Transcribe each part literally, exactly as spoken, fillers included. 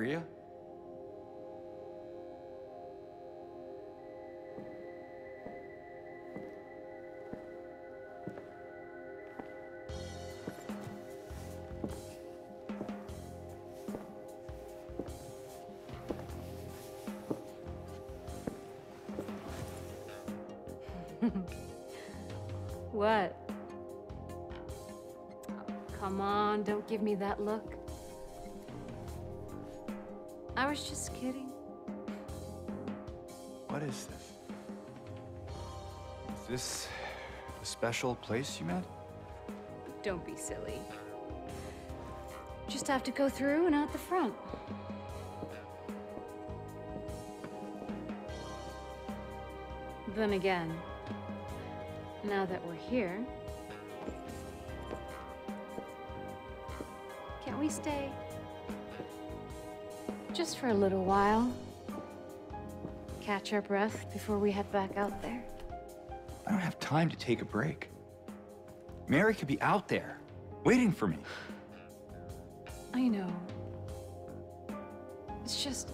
Maria? What? Oh, come on, don't give me that look. I was just kidding. What is this? Is this a special place you met? Don't be silly. Just have to go through and out the front. Then again, now that we're here, can't we stay? Just for a little while. Catch our breath before we head back out there. I don't have time to take a break. Mary could be out there, waiting for me. I know. It's just...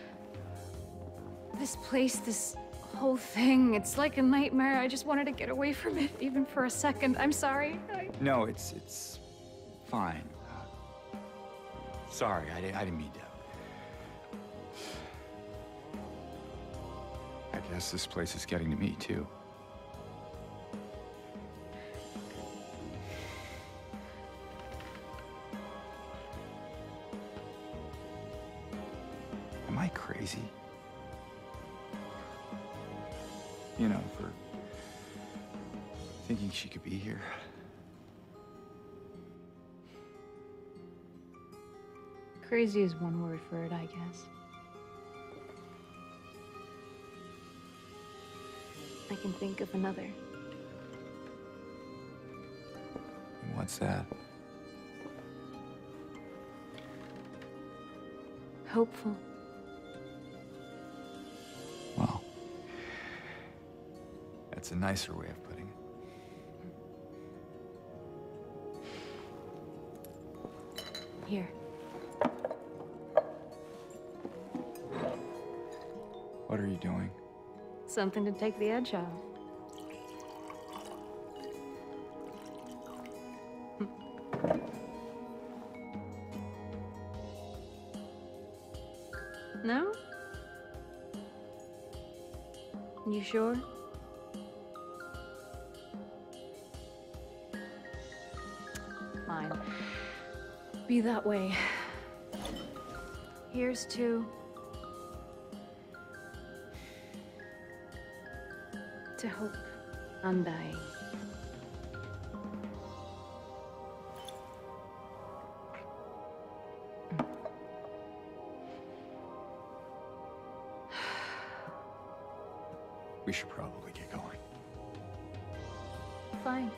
this place, this whole thing, it's like a nightmare. I just wanted to get away from it, even for a second. I'm sorry. I... No, it's it's fine. Uh, sorry, I, di- I didn't mean to. I guess this place is getting to me, too. Am I crazy? You know, for thinking she could be here. Crazy is one word for it, I guess. I can think of another. And what's that? Hopeful. Well, that's a nicer way of putting it. Here. What are you doing? Something to take the edge off. No? You sure? Fine. Be that way. Here's to... to hope undying. We should probably get going. Fine.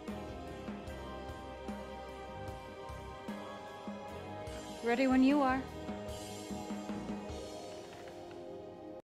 Ready when you are.